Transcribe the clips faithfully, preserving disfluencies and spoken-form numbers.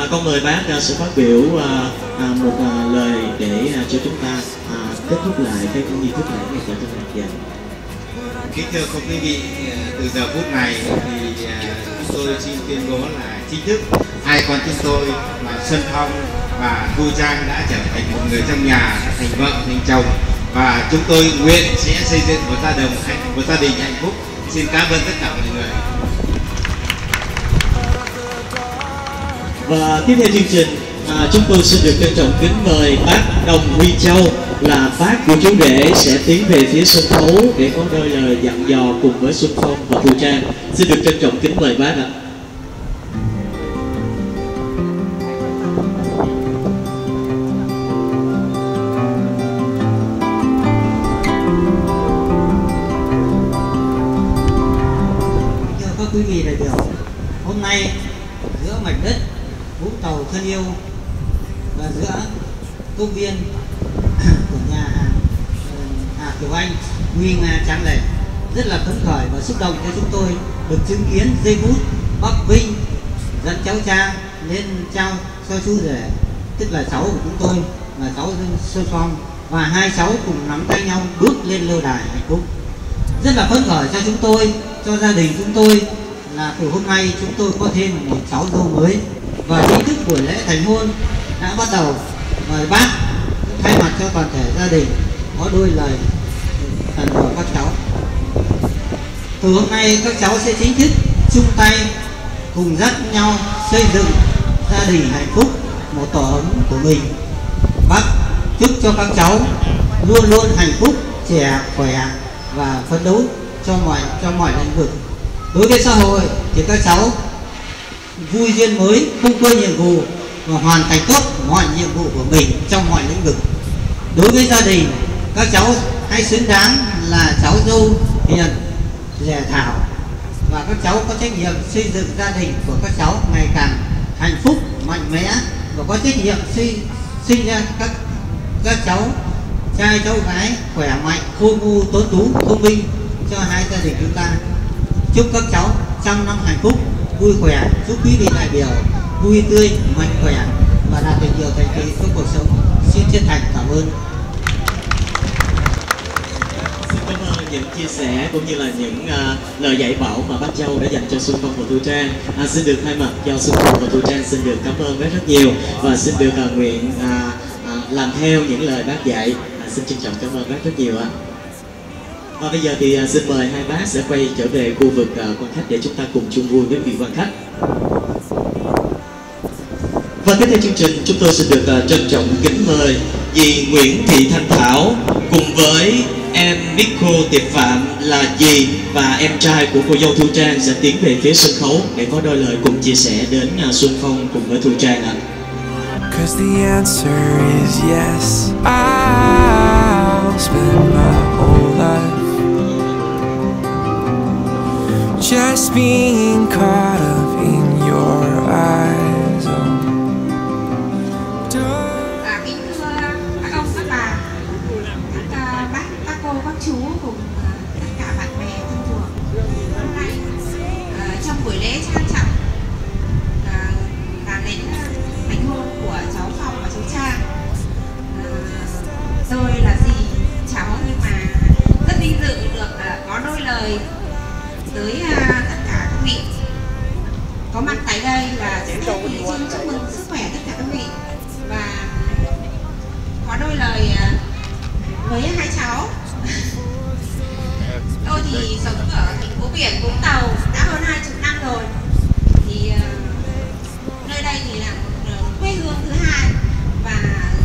À, con mời bác uh, sẽ phát biểu uh, uh, một uh, lời để uh, cho chúng ta uh, kết thúc lại cái nghi thức lễ ngày chào tân niên. Kính thưa các quý vị, từ giờ phút này thì chúng tôi xin tuyên bố là chính thức hai con chúng tôi là Xuân Phong và Thu Trang đã trở thành một người trong nhà, thành vợ, thành chồng, và chúng tôi nguyện sẽ xây dựng một gia đình một gia đình hạnh phúc. Xin cảm ơn tất cả mọi người. Và tiếp theo chương trình, à, chúng tôi xin được trân trọng kính mời bác Đồng Huy Châu là bác của chú rể sẽ tiến về phía sân khấu để có đôi lời dặn dò cùng với Xuân Phong và Thu Trang. Xin được trân trọng kính mời bác ạ. Thưa các quý vị đại biểu, hôm nay giữa mảnh đất Vũng Tàu thân yêu và giữa công viên của nhà Hà Kiều Anh nguy nga tráng lệ, rất là phấn khởi và xúc động cho chúng tôi được chứng kiến giây phút Bắc Vinh dẫn cháu Trang lên trao cho chú rể, tức là cháu của chúng tôi là cháu Xuân Phong, và hai cháu cùng nắm tay nhau bước lên lô đài hạnh phúc. Rất là phấn khởi cho chúng tôi, cho gia đình chúng tôi, là từ hôm nay chúng tôi có thêm một cháu dâu mới. Và chính thức buổi lễ thành hôn đã bắt đầu. Mời bác thay mặt cho toàn thể gia đình có đôi lời dặn dò các cháu. Từ hôm nay các cháu sẽ chính thức chung tay cùng dắt nhau xây dựng gia đình hạnh phúc, một tổ ấm của mình. Bác chúc cho các cháu luôn luôn hạnh phúc, trẻ khỏe và phấn đấu cho mọi cho mọi lĩnh vực. Đối với xã hội thì các cháu vui duyên mới, không quên nhiệm vụ và hoàn thành tốt mọi nhiệm vụ của mình trong mọi lĩnh vực. Đối với gia đình, các cháu hãy xứng đáng là cháu dâu hiền, dè thảo, và các cháu có trách nhiệm xây dựng gia đình của các cháu ngày càng hạnh phúc, mạnh mẽ, và có trách nhiệm xây sinh ra các các cháu trai cháu gái khỏe mạnh, khôn ngoan, tuấn tú, thông minh cho hai gia đình chúng ta. Chúc các cháu trăm năm hạnh phúc, vui khỏe. Chúc quý vị đại biểu vui tươi, mạnh khỏe và đạt được nhiều thành tựu trong cuộc sống. Xin chân thành cảm ơn. Xin cảm ơn những chia sẻ cũng như là những uh, lời dạy bảo mà bác Châu đã dành cho Xuân Phong và Thu Trang. À, xin được thay mặt cho Xuân Phong và Thu Trang xin được cảm ơn rất rất nhiều, và xin được uh, nguyện uh, uh, làm theo những lời bác dạy. À, xin trân trọng cảm ơn rất rất nhiều ạ. Và bây giờ thì uh, xin mời hai bác sẽ quay trở về khu vực uh, quan khách để chúng ta cùng chung vui với vị quan khách. Và tiếp theo chương trình, chúng tôi xin được uh, trân trọng kính mời dì Nguyễn Thị Thanh Thảo cùng với em Nico Tiệp Phạm là dì và em trai của cô dâu Thu Trang sẽ tiến về phía sân khấu để có đôi lời cùng chia sẻ đến uh, Xuân Phong cùng với Thu Trang ạ. Cause the answer is yes, I'll spend my whole life just being caught up in your eyes. Oh. À, kính thưa các ông, các bà, các bác, các cô, các chú cùng tất cả bạn bè thân thuộc. Hôm nay uh, trong buổi lễ trang trọng uh, là đến thành hôn của cháu Phong và cháu Trang. Uh, tôi là dì cháu, nhưng mà rất vinh dự được uh, có đôi lời tới uh, tất cả các vị có mặt tại đây, và sẽ xin chúc mừng sức khỏe tất cả các vị, và có đôi lời uh, với hai cháu. Tôi thì sống ở thành phố biển Vũng Tàu đã hơn hai chục năm rồi, thì uh, nơi đây thì là một quê hương thứ hai, và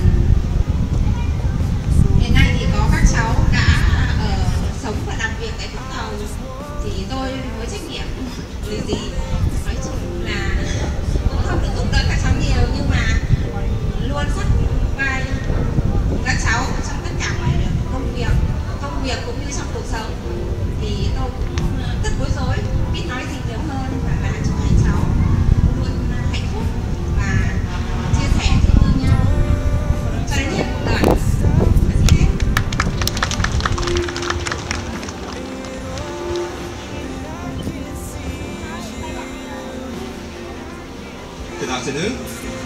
hiện nay thì có các cháu đã uh, sống và làm việc tại Vũng Tàu, thì tôi với trách nhiệm người gì nói chung là cũng không được giúp đỡ các cháu nhiều, nhưng mà luôn sát vai các cháu trong tất cả mọi công việc công việc cũng như trong cuộc sống. Thì tôi cũng rất bối rối, biết nói gì nhiều hơn, và là chúc hai cháu luôn hạnh phúc và chia sẻ thương thương nhau cho đến hết cuộc đời. Từ nào xin nước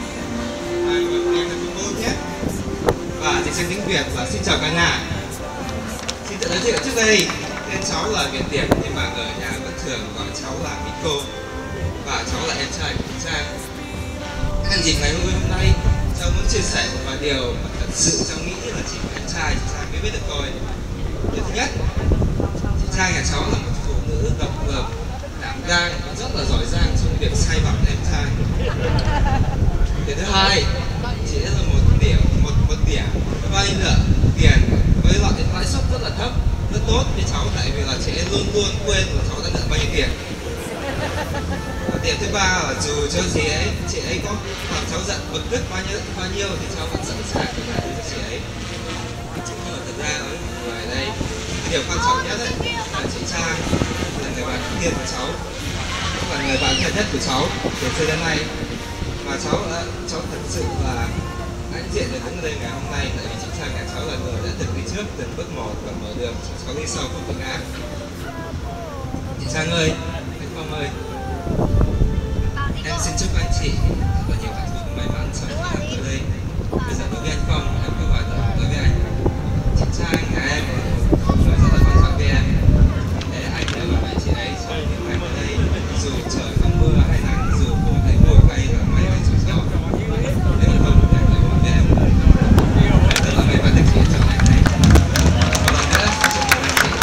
sang tiếng Việt và xin chào cả nhà. Xin tự giới thiệu trước đây, tên cháu là Việt Tiệp nhưng mà ở nhà vẫn thường gọi cháu là Miko và cháu là em trai của Trang. Nhân dịp ngày hôm nay, cháu muốn chia sẻ một vài điều mà thật sự cháu nghĩ là chỉ có em trai chị Trang mới biết được thôi. Điều thứ nhất, chị Trang nhà cháu là một phụ nữ độc lập, đảm đang và rất là giỏi giang trong việc sai bảo em trai. Điều thứ hai, chị là một điểm một một điểm vay nợ tiền với loại lãi suất rất là thấp, rất tốt với cháu tại vì là chị ấy luôn luôn quên là cháu đã nợ bao nhiêu tiền. Và điểm thứ ba là dù cho chị ấy chị ấy có làm cháu giận bực tức bao nhiêu bao nhiêu thì cháu vẫn sẵn sàng để làm cho chị ấy. Nhưng mà thật ra ở ngoài đây cái điều quan trọng nhất ấy, là chị Trang là người bạn thân của cháu, là người bạn thân nhất của cháu từ xưa đến nay. Và cháu cháu thật sự là hãnh diện được đứng ở đây ngày hôm nay tại vì chị Trang nhà cháu là người đã từng đi trước từng bước một và mở đường cho cháu đi sau không bị ngã. Chị Trang ơi, anh Phong ơi, em xin chúc anh chị thật là nhiều hạnh phúc may mắn trong thời gian tới đây. Bây giờ đối với anh Phong, em cứ gọi là đối với anh. Chị Trang nhà em là một người rất là quan trọng với em. Để anh đã bảo vệ chị ấy trong những ngày ở đây, dù trời không mưa hay nắng, dù không thấy mùa hay là máy bay rủi ro. Nếu mà không, em phải gọi với em. Em rất là may mắn được chị chọn anh này. Một lần nữa, chúc mừng anh chị.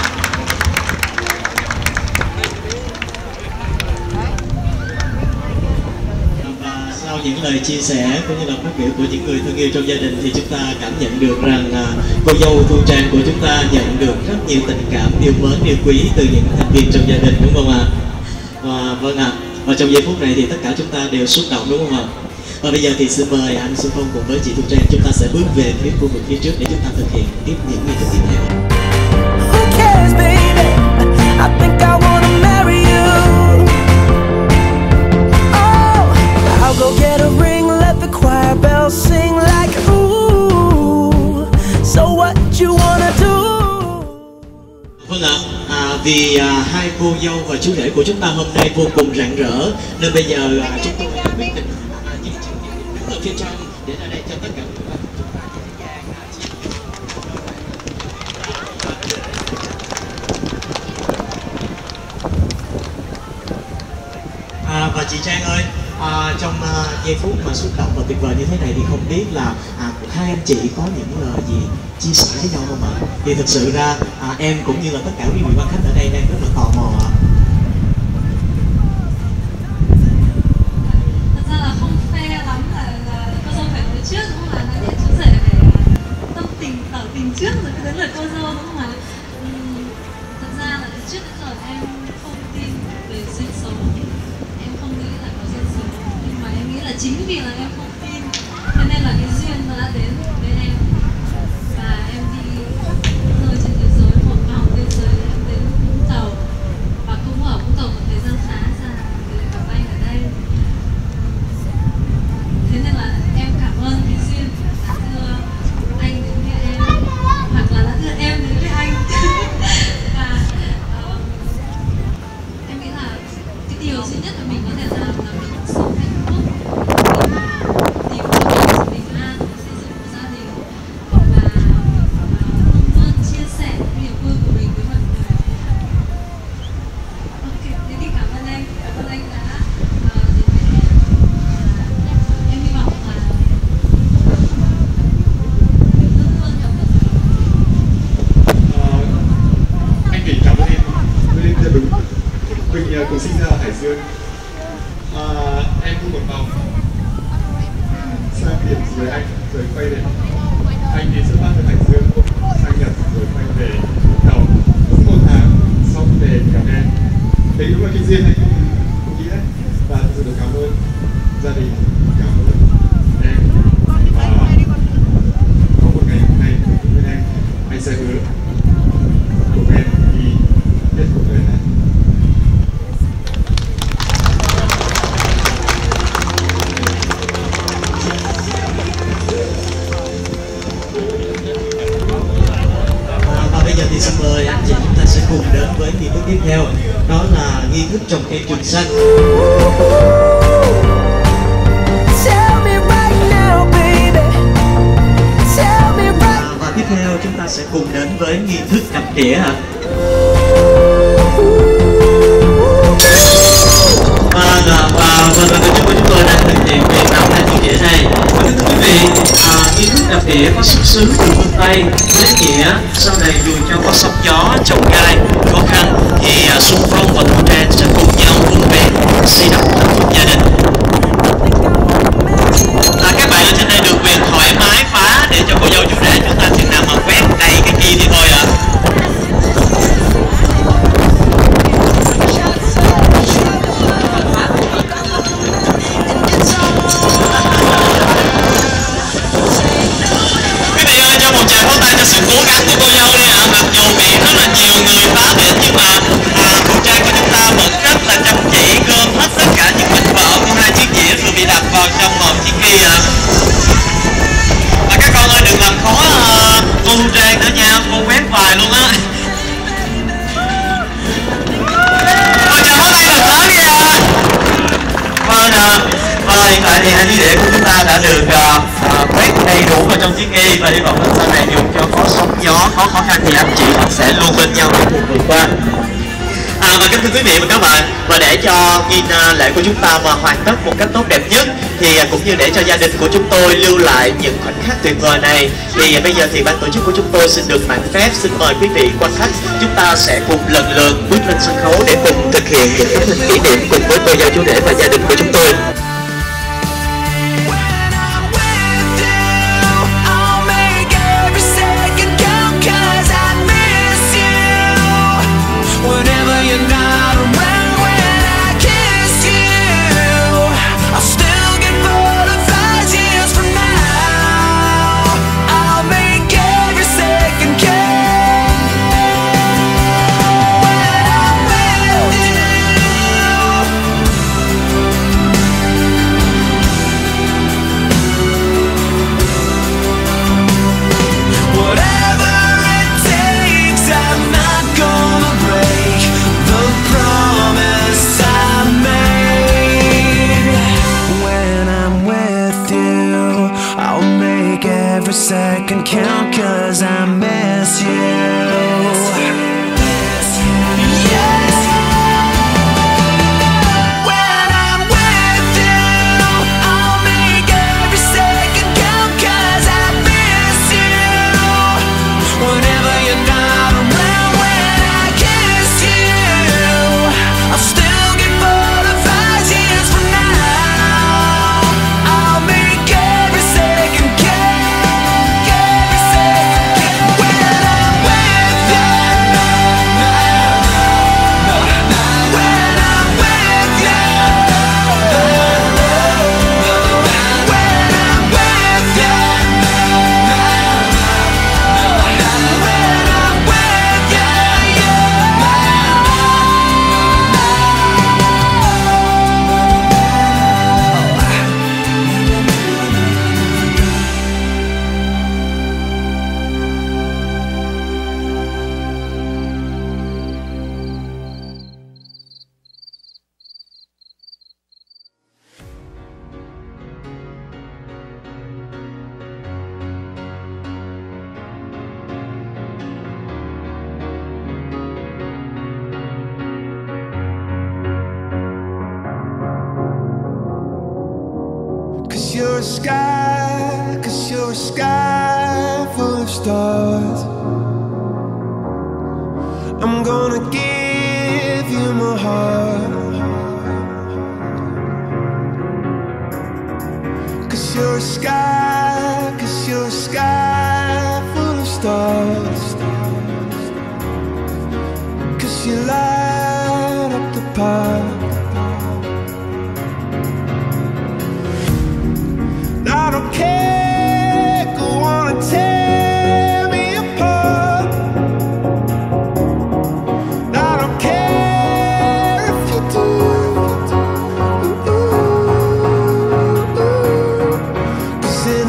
Và sau những lời chia sẻ cũng như là phát biểu của những người thân yêu trong gia đình thì chúng ta cảm nhận được rằng à, cô dâu Thu Trang của chúng ta nhận được rất nhiều tình cảm yêu mến yêu quý từ những thành viên trong gia đình, đúng không ạ? Và vâng ạ, và trong giây phút này thì tất cả chúng ta đều xúc động, đúng không ạ? Và bây giờ thì xin mời anh Xuân Phong cùng với chị Thu Trang chúng ta sẽ bước về phía khu vực phía trước để chúng ta thực hiện tiếp những nghi thức tiếp theo. Who cares, baby? I think I wanna marry you. Oh, I'll go get a ring, let the choir bells sing like ooh. So what you wanna do? Vâng ạ, à, vì à, hai cô dâu và chú rể của chúng ta hôm nay vô cùng rạng rỡ nên bây giờ à, chúng tôi quyết định à, di chuyển đứng ở phía trong để ra đây cho tất cả các bạn chúng ta dễ dàng à, chia à, và chị Trang ơi, à, trong à, giây phút mà xúc động và tuyệt vời như thế này thì không biết là à, hai anh chị có những lời gì chia sẻ với nhau không ạ? Thì thực sự ra à, em cũng như là tất cả quý vị quan khách ở đây đang rất là tò mò ạ. Thật ra là không fair lắm là, là cô dâu phải nói trước, đúng không? Là nói chuyện chú rể phải tâm tình tỏ tình trước rồi mới đến lượt cô dâu, đúng không ạ? Uhm, thật ra là từ trước đến giờ em không tin về duyên số, em không nghĩ là có duyên số, nhưng mà em nghĩ là chính vì là em không tin cho nên là cái duyên nó đã đến với em. Và em đi rơi trên thế giới, một vòng thế giới, em đến Vũng Tàu và cũng ở Vũng Tàu một thời gian khá dài để gặp anh ở đây. Thế nên là em cảm ơn cái duyên đã đưa anh đến với em, hoặc là đã đưa em đến với anh. Và uh, em nghĩ là cái điều duy nhất mà mình có thể làm là mình sống hạnh phúc, mình tìm cho mình sự bình an, xây dựng một gia đình và luôn luôn chia sẻ những niềm vui của mình với mọi người. Ok, thế thì cảm ơn anh, cảm ơn anh đã uh, đến với em. Em hy vọng là mình luôn luôn gặp được. Anh Kỳ cảm ơn em. Mình rất đúng. Mình uh, cùng sinh ra ở Hải Dương. À, em thu một vòng sang biển dưới anh rồi quay về. Anh đi xuất phát từ Hải Dương sang Nhật rồi quay về Vũng Tàu. Một tháng xong về gặp em. Đấy đúng là cái duyên này không, không nghĩ đấy. Và thực sự được cảm ơn gia đình, cảm ơn em. Và có một ngày hôm nay với em, anh sẽ hứa cùng em đi hết cuộc đời này. Bây giờ thì xin mời anh chị chúng ta sẽ cùng đến với nghi thức tiếp theo, đó là nghi thức trồng cây trường xanh. sẽ cùng đến với nghi thức cặp đĩa ạ. Và và và và tổ chức của chúng tôi đang thực hiện việc đọc hai chiếc đĩa này. Và thưa quý vị, à, nghi thức đập đĩa có xuất xứ từ phương Tây, với nghĩa sau này dù cho có sóng gió, chông gai, khó khăn thì à, Xuân Phong và Thu Trang sẽ cùng nhau vun vén, xây đắp hạnh phúc gia đình. À, các bạn ở trên đây được quyền thoải mái phá để cho cô dâu chú rể chúng ta chừng nào mà quét đầy cái kia thì thôi ạ. À. Quý vị ơi, cho một tràng pháo tay cho sự cố gắng của cô dâu đi ạ. À. Mặc dù bị rất là nhiều người phá biệt nhưng mà à, Thu Trang của chúng ta vẫn rất là chăm chỉ gom hết tất cả những mảnh vỡ của hai chiếc dĩa rồi bị đặt vào trong một chiếc kia ạ. À. Và các con ơi, đừng làm khó uh, cô Thu Trang nữa nha, cô quét hoài luôn á. Ôi trời, hôm nay là tới đi à. Vâng ạ. Và hiện tại thì hai chiếc đĩa của chúng ta đã được uh, uh, quét đầy đủ vào trong chiếc y và hy vọng là sau này dù cho có sóng gió, có khó khăn thì anh chị vẫn sẽ luôn bên nhau để cùng vượt qua. À, và kính thưa quý vị và các bạn, và để cho nghi lễ của chúng ta mà hoàn tất một cách tốt đẹp nhất thì cũng như để cho gia đình của chúng tôi lưu lại những khoảnh khắc tuyệt vời này thì bây giờ thì ban tổ chức của chúng tôi xin được mạn phép xin mời quý vị quan khách chúng ta sẽ cùng lần lượt bước lên sân khấu để cùng thực hiện những tấm hình kỷ niệm cùng với cô dâu chú rể và gia đình của chúng tôi. Second count 'cause I miss you. You're a sky, 'cause you're a sky full of stars. I'm gonna give you my heart, 'cause you're a sky, 'cause you're a sky full of stars, 'cause you light up the park. I don't care, go on and tear me apart. I don't care if you do. Ooh, ooh, ooh. 'Cause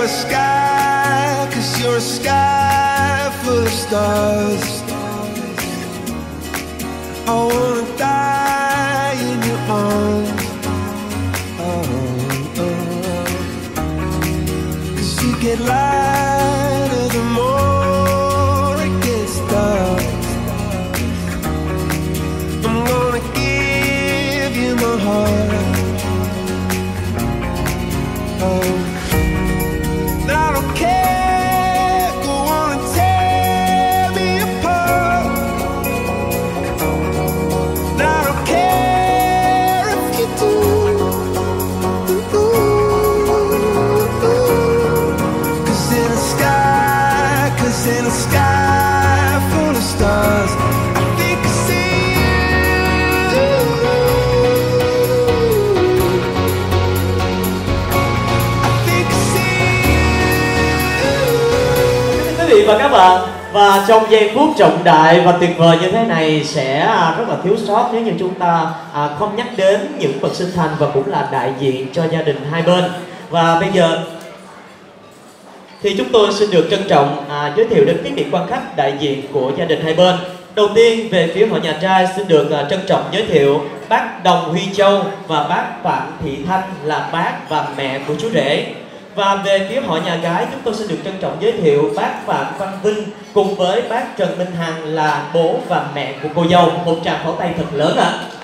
a sky, 'cause you're a sky full of stars. I wanna die in your arms. Oh, oh. 'Cause you get lighter the more it gets dark. I'm gonna give you my heart. Oh, I don't care, go on and tear me apart. I don't care if you do. Cause in a sky, cause in a sky full of stars, I think I see you. Quý vị và các bạn, và trong giây phút trọng đại và tuyệt vời như thế này sẽ rất là thiếu sót nếu như chúng ta à, không nhắc đến những bậc sinh thành và cũng là đại diện cho gia đình hai bên. Và bây giờ thì chúng tôi xin được trân trọng à, giới thiệu đến quý vị quan khách đại diện của gia đình hai bên. Đầu tiên về phía họ nhà trai xin được à, trân trọng giới thiệu bác Đồng Huy Châu và bác Phạm Thị Thanh là bác và mẹ của chú rể. Và về phía họ nhà gái chúng tôi xin được trân trọng giới thiệu bác Phạm Văn Vinh cùng với bác Trần Minh Hằng là bố và mẹ của cô dâu. Một tràng pháo tay thật lớn ạ. À.